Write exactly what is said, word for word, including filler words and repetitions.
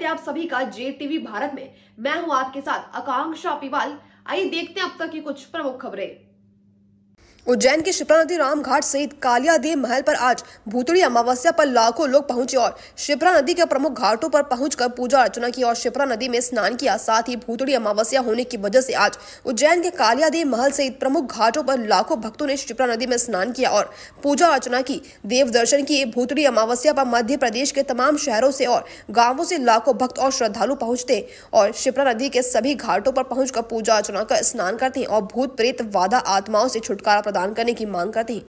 है आप सभी का जे टीवी भारत में। मैं हूं आपके साथ आकांक्षा पिवाल। आइए देखते हैं अब तक की कुछ प्रमुख खबरें। उज्जैन के शिप्रा नदी रामघाट सहित कालियादेव महल पर आज भूतड़ी अमावस्या पर लाखों लोग पहुंचे और शिप्रा नदी के प्रमुख घाटों पर पहुंचकर पूजा अर्चना की और शिप्रा नदी में स्नान किया। साथ ही भूतड़ी अमावस्या होने की वजह से आज उज्जैन के कालियादेव महल सहित प्रमुख घाटों पर लाखों भक्तों ने शिप्रा नदी में स्नान किया और पूजा अर्चना की, देव दर्शन किए। भूतड़ी अमावस्या पर मध्य प्रदेश के तमाम शहरों से और गाँवों से लाखों भक्त और श्रद्धालु पहुंचते और शिप्रा नदी के सभी घाटों पर पहुंचकर पूजा अर्चना कर स्नान करते हैं और भूत प्रेत वादा आत्माओं से छुटकारा प्रदान करने की मांग करते हैं।